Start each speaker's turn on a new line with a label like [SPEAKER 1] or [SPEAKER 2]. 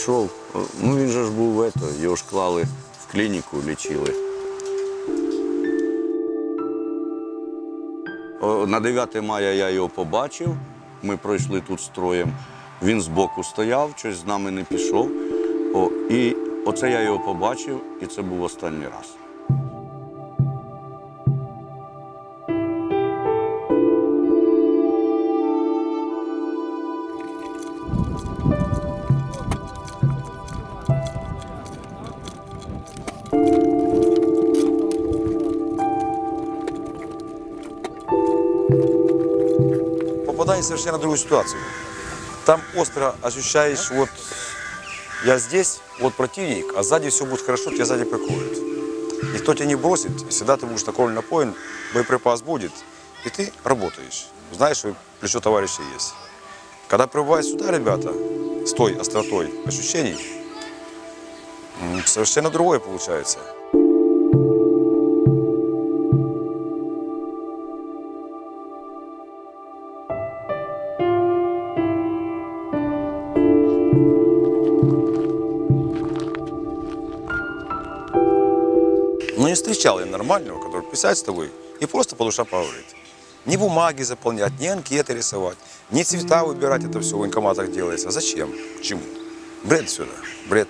[SPEAKER 1] пішов. Ну він же ж був, його ж клали в клініку, лічили. На 9 мая я його побачив, ми пройшли тут строєм. Він збоку стояв, щось з нами не пішов. І оце я його побачив, і це був останній раз.
[SPEAKER 2] Попадание в совершенно другую ситуацию. Там остро ощущаешь, вот я здесь, вот противник, а сзади все будет хорошо, тебя сзади прикроют. Никто тебя не бросит, всегда ты будешь накормлен, напоен, боеприпас будет, и ты работаешь. Знаешь, что плечо товарища есть. Когда прибывают сюда ребята, с той остротой ощущений, совершенно другое получается. Но не встречал я нормального, который присядет с тобой и просто по душам поговорит. Ни бумаги заполнять, ни анкеты рисовать, ни цвета выбирать, это все в военкоматах делается. Зачем? К чему? Бред сюда, бред.